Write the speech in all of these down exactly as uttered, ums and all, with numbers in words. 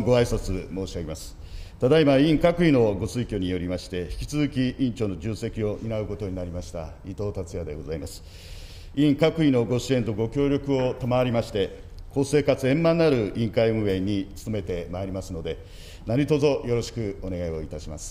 ご挨拶申し上げます。ただいま、委員各位のご推挙によりまして、引き続き委員長の重責を担うことになりました、伊藤達也でございます。委員各位のご支援とご協力を賜りまして、公正かつ円満なる委員会運営に努めてまいりますので、何卒よろしくお願いをいたします。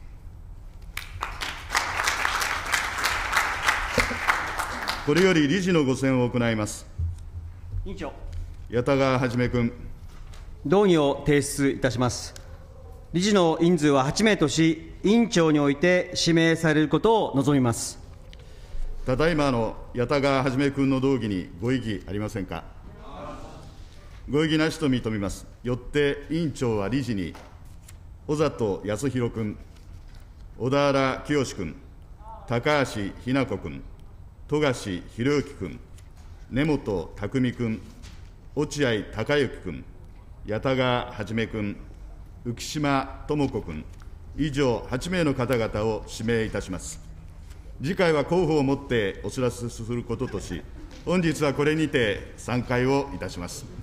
これより理事のご選を行います。 委員長。 谷田川元君。 動議を提出いたします。理事の人数ははち名とし、委員長において指名されることを望みます。 ただいまの谷田川元君の動議にご異議ありませんか。ご異議なしと認めます。よって委員長は理事に、小里康弘君、小田原清君、高橋日奈子君、富樫裕之君、根本匠君、落合孝之君、谷田川元君、浮島智子君、以上はち名の方々を指名いたします。次回は候補をもってお知らせすることとし、本日はこれにて散会をいたします。